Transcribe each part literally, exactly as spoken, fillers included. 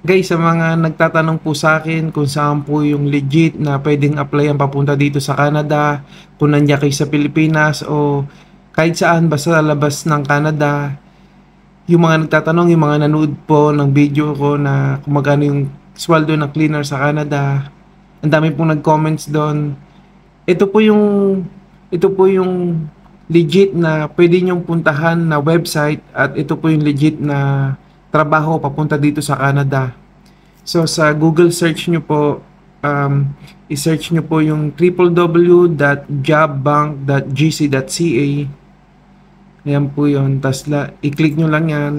Guys, sa mga nagtatanong po sa akin kung saan po yung legit na pwedeng applyan papunta dito sa Canada, kung nandiyan kayo sa Pilipinas o kahit saan basta labas ng Canada, yung mga nagtatanong, yung mga nanood po ng video ko na kung magkano yung sweldo ng cleaner sa Canada, ang dami pong nag-comments doon. Ito po yung ito po yung legit na pwede nyong puntahan na website at ito po yung legit na trabaho papunta dito sa Canada. So sa Google search nyo po, um, i-search nyo po yung w w w dot jobbank dot g c dot c a. Ayan po yun. Tapos la, i-click nyo lang yan.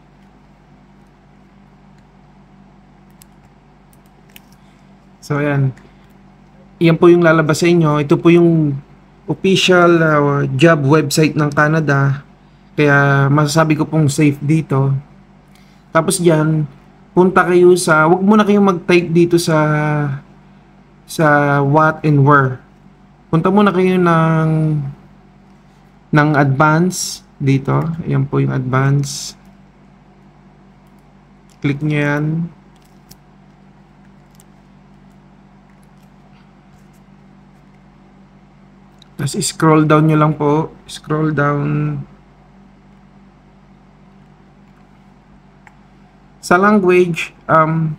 So ayan. Yan po yung lalabas sa inyo. Ito po yung official uh, job website ng Canada. Kaya masasabi ko pong safe dito. Tapos dyan, punta kayo sa, wag muna kayong mag-type dito sa sa what and where. Punta muna kayo ng ng advance dito. Ayan po yung advance. Click nyo yan. Tapos scroll down nyo lang po. Scroll down. Sa language, um,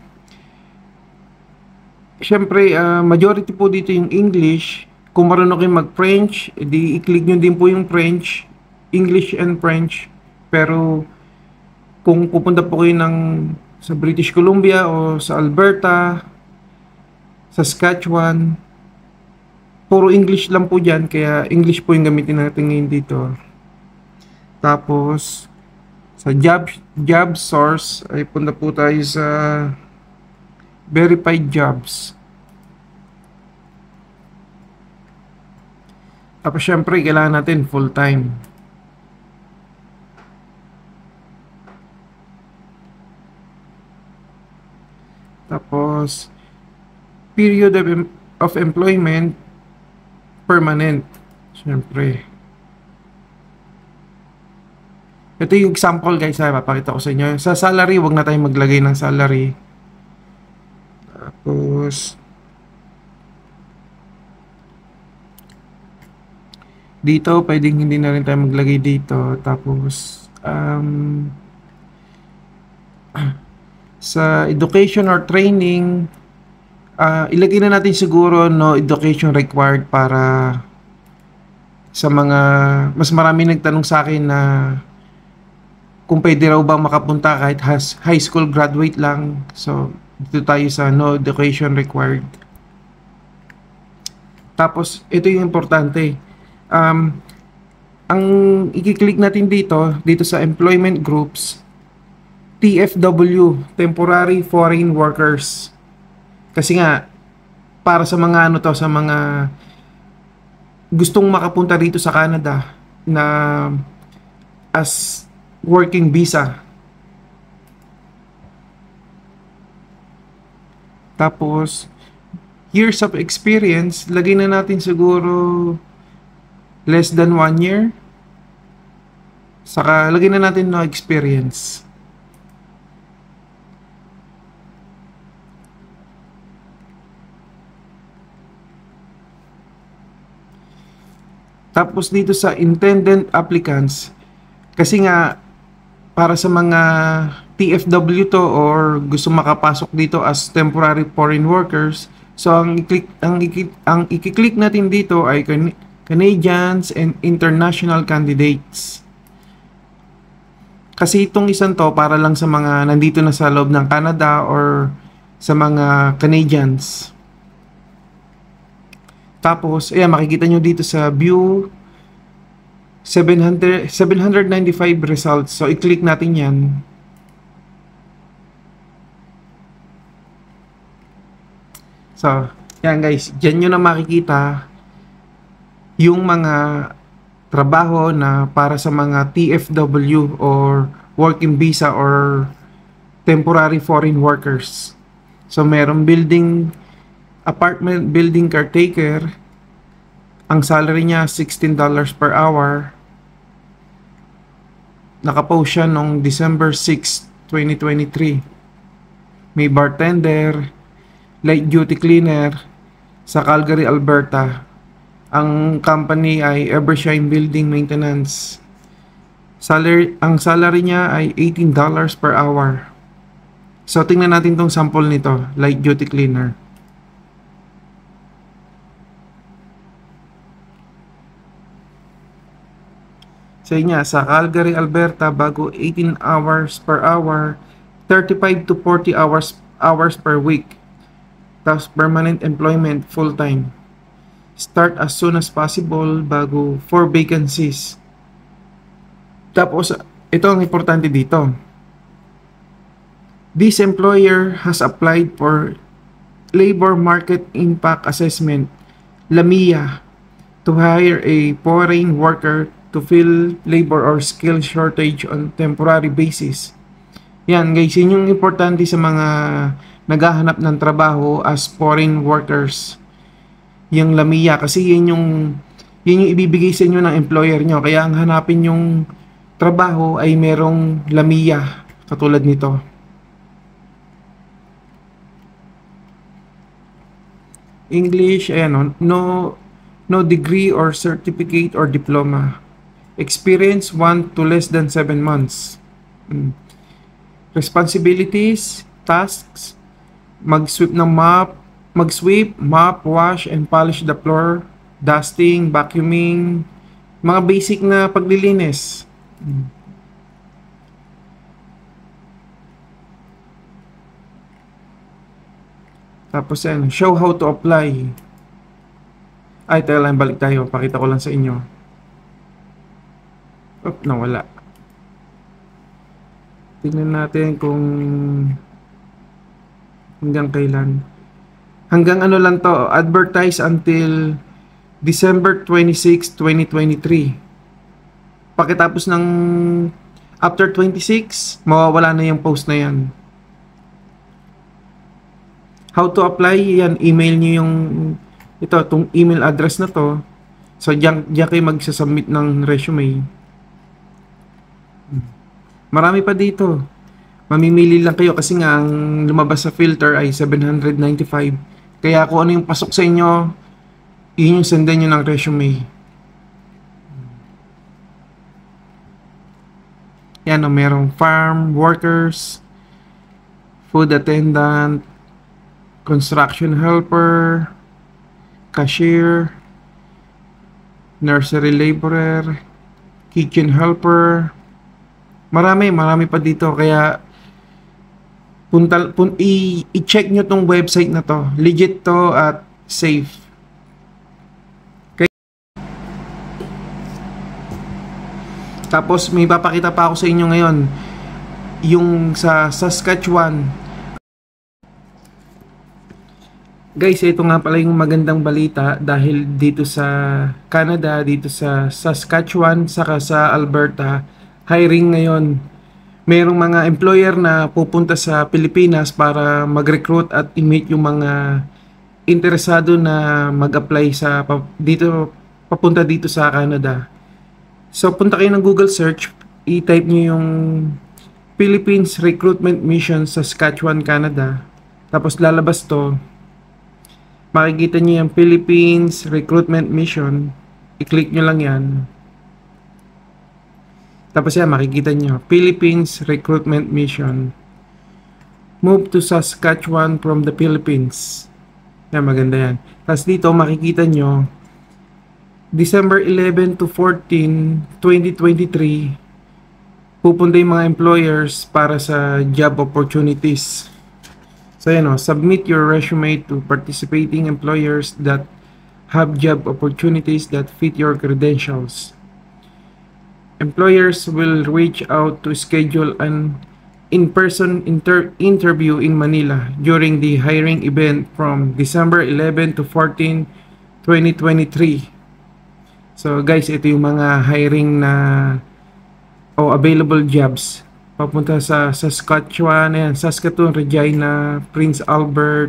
syempre, uh, majority po dito yung English. Kung marunong kayo mag-French, edi i-click nyo din po yung French, English and French. Pero kung pupunta po kayo ng sa British Columbia o sa Alberta, sa Saskatchewan, puro English lang po dyan, kaya English po yung gamitin natin ngayon dito. Tapos sa job job source ay punta po tayo sa verified jobs. Tapos syempre kailangan natin full time. Tapos period of, em of employment permanent. Syempre. Ito yung example guys, ha, papakita ko sa inyo. Sa salary, wag na tayong maglagay ng salary. Tapos dito, pwedeng hindi na rin tayo maglagay dito. Tapos um, sa education or training, uh, ilagay na natin siguro no education required para sa mga mas marami nagtanong sa akin na kung pwede raw ba makapunta kahit has high school graduate lang. So dito tayo sa no education required. Tapos ito yung importante, um, ang i-click natin dito dito sa employment groups, T F W, temporary foreign workers. Kasi nga para sa mga ano to, sa mga gustong makapunta dito sa Canada na as working visa. Tapos years of experience, lagay na natin siguro less than one year. Saka lagay na natin no experience. Tapos dito sa intended applicants, kasi nga para sa mga T F W to or gusto makapasok dito as temporary foreign workers, so ang i-click ang i- ang i-click natin dito ay Can- Canadians and international candidates. Kasi itong isang to para lang sa mga nandito na sa loob ng Canada or sa mga Canadians. Tapos, ayan, makikita nyo dito sa view, seven hundred, seven ninety-five results. So, i-click natin yan. So, yan guys, dyan nyo na makikita yung mga trabaho na para sa mga T F W or working visa or temporary foreign workers. So, merong building apartment building caretaker, ang salary niya sixteen dollars per hour. Nakapost siya noong December sixth, twenty twenty-three. may bartender, light duty cleaner sa Calgary, Alberta. Ang company ay Evershine Building Maintenance. Salary, ang salary niya ay eighteen dollars per hour. So tingnan natin tong sample nito, light duty cleaner. Sa niya, sa Calgary, Alberta, bago eighteen hours per hour, thirty-five to forty hours hours per week. Tapos permanent employment, full-time. Start as soon as possible, bago four vacancies. Tapos, ito ang importante dito. This employer has applied for Labor Market Impact Assessment, LAMIA, to hire a foreign worker to fill labor or skill shortage on temporary basis. Yan guys, yun yung importante sa mga naghahanap ng trabaho as foreign workers. Yung LAMIA, kasi yun yung, yun yung ibibigay sa inyo ng employer nyo. Kaya ang hanapin yung trabaho ay merong LAMIA, katulad nito. English, ayan, no, no degree or certificate or diploma. Experience one to less than seven months. Hmm. Responsibilities, tasks, mag-sweep ng mop, mag-sweep, mop, wash, and polish the floor, dusting, vacuuming, mga basic na paglilinis. Hmm. Tapos yan, show how to apply. Ay, tayo lang, balik tayo. Pakita ko lang sa inyo. Oop, nawala. Tingnan natin kung hanggang kailan. Hanggang ano lang to, advertise until December twenty-sixth, twenty twenty-three. Pagkatapos ng after twenty-six, mawawala na yung post na yan. How to apply, yan, email nyo yung ito, itong email address na to. So, diyan, diyan kayo magsasubmit ng resume. Marami pa dito. Mamimili lang kayo kasi nga ang lumabas sa filter ay seven hundred ninety-five. Kaya kung ano yung pasok sa inyo, yun yung sendan nyo ng resume. Yan, o, merong farm workers, food attendant, construction helper, cashier, nursery laborer, kitchen helper. Marami, marami pa dito. Kaya punta, pun, i- i-check nyo tong website na to. Legit to at safe. Okay. Tapos may papakita pa ako sa inyo ngayon. Yung sa Saskatchewan. Guys, ito nga pala yung magandang balita dahil dito sa Canada, dito sa Saskatchewan, saka sa Alberta, hiring ngayon. Merong mga employer na pupunta sa Pilipinas para mag-recruit at i-meet yung mga interesado na mag-apply sa dito, papunta dito sa Canada. So, punta kayo ng Google search, i-type nyo yung Philippines Recruitment Mission Saskatchewan, Canada. Tapos lalabas to. Makikita nyo yung Philippines Recruitment Mission. I-click nyo lang yan. Tapos yan, makikita nyo. Philippines Recruitment Mission. Move to Saskatchewan from the Philippines. Yan, maganda yan. Tapos dito, makikita nyo, December eleventh to fourteenth, twenty twenty-three, pupunta yung mga employers para sa job opportunities. So yan o, submit your resume to participating employers that have job opportunities that fit your credentials. Employers will reach out to schedule an in-person inter interview in Manila during the hiring event from December eleventh to fourteenth, twenty twenty-three. So guys, ito yung mga hiring na o oh, available jobs. Papunta sa Saskatchewan, ayan, Saskatoon, Regina, Prince Albert,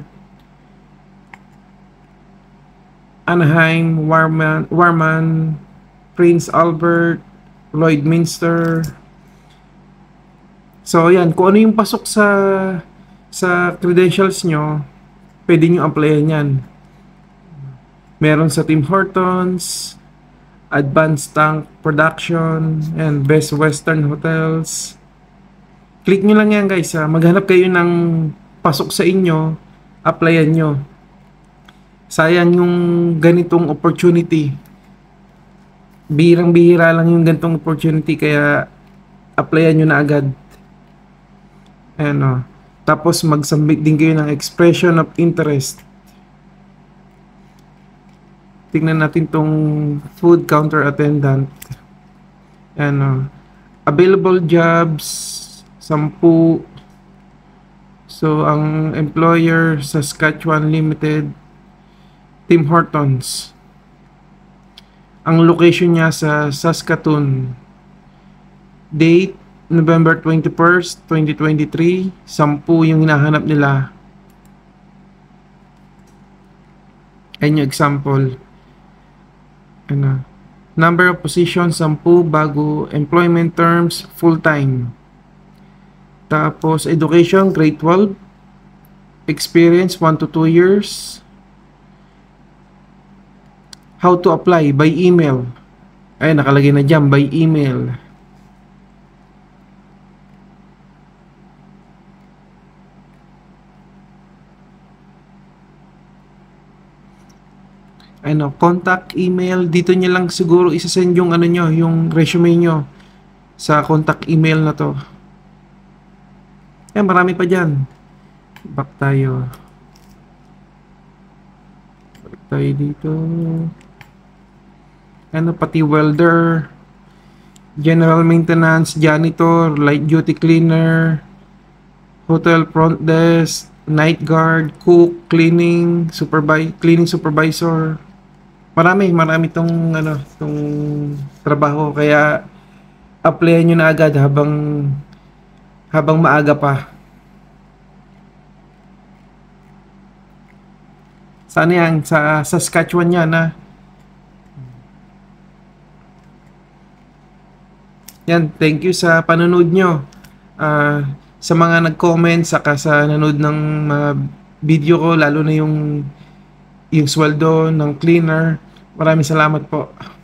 Anaheim, Warman, Warman, Prince Albert, Lloydminster. So ayan, kung ano yung pasok sa Sa credentials nyo, pwede nyo applyan yan. Meron sa Tim Hortons, Advanced Tank Production, and Best Western Hotels. Click nyo lang yan guys ha. Maghanap kayo ng pasok sa inyo, applyan nyo. Sayang yung ganitong opportunity. Bihirang-bihira lang yung ganitong opportunity, kaya applyan nyo na agad. Ayan o. Tapos mag-submit din kayo ng expression of interest. Tingnan natin tong food counter attendant. Ano, available jobs, sampu. So, ang employer, Saskatchewan Limited, Tim Hortons. Ang location niya sa Saskatoon. Date, November twenty-first, twenty twenty-three. Sampu yung hinahanap nila. Ayan yung example. Ano, number of positions, sampu, bago, employment terms, full-time. Tapos, education, grade twelve. Experience, one to two years. How to apply? By email. Ay, nakalagay na dyan, by email. Ano, contact email, dito niya lang siguro isa-send yung ano nyo, yung resume nyo sa contact email na to. Eh, marami pa dyan. Back tayo. Back tayo dito. Ano, pati welder, general maintenance, janitor, light duty cleaner, hotel front desk, night guard, cook, cleaning, supervi cleaning supervisor. Marami, marami tong ano, tong trabaho, kaya applyan nyo na agad habang habang maaga pa. Sana yan, sa Saskatchewan yan ha. Yan, thank you sa panonood nyo. Uh, sa mga nag-comment, saka sa nanood ng uh, video ko, lalo na yung yung sweldo ng cleaner. Maraming salamat po.